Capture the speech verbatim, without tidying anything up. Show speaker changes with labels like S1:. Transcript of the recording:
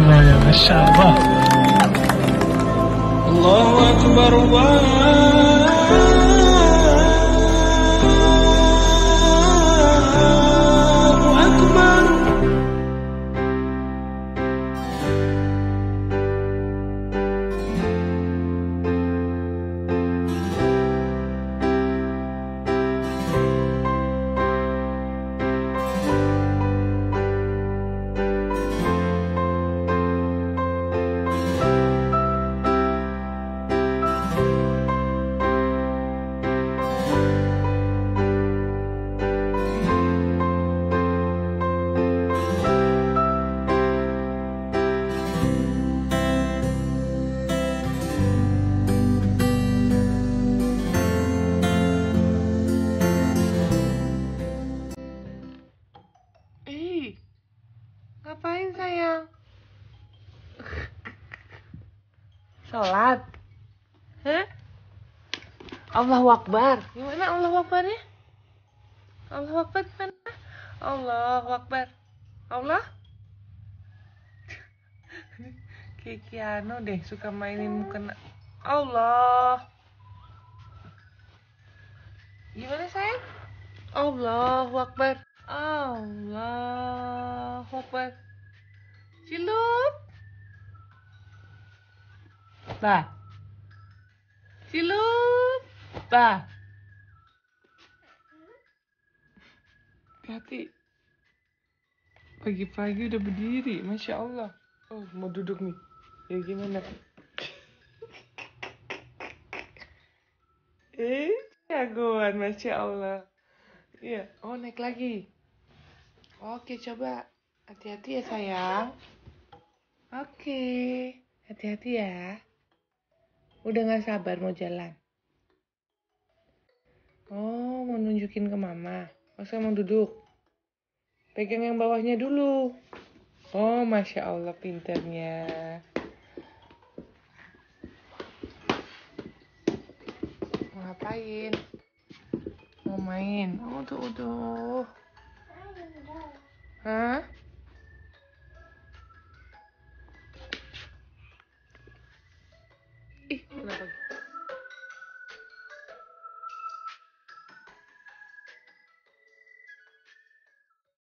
S1: semuanya, Masya Allah. Allahu Akbar, Allahu Akbar.
S2: Ih, ngapain sayang? Sholat? Hah? Allahu Akbar. Gimana Allahu Akbar ya? Allahu Akbar gimana? Allahu Akbar. Allah? Kayak Kiano deh, suka mainin mukena. Allah. Gimana sayang? Allahu Akbar. Allahu Akbar. Cilup. Bah. Cilup. Bah. Hati-hati. Pagi-pagi udah berdiri, Masya Allah. Oh, mau duduk nih. Ya gimana? Eh, jagoan, Masya Allah. Iya, oh naik lagi. Oke, coba. Hati-hati ya sayang. Oke, hati-hati ya. Udah gak sabar mau jalan. Oh, mau nunjukin ke mama. Masa mau duduk? Pegang yang bawahnya dulu. Oh, Masya Allah pinternya. Mau ngapain? Mau main? Oh, tuh, tuh. Hah?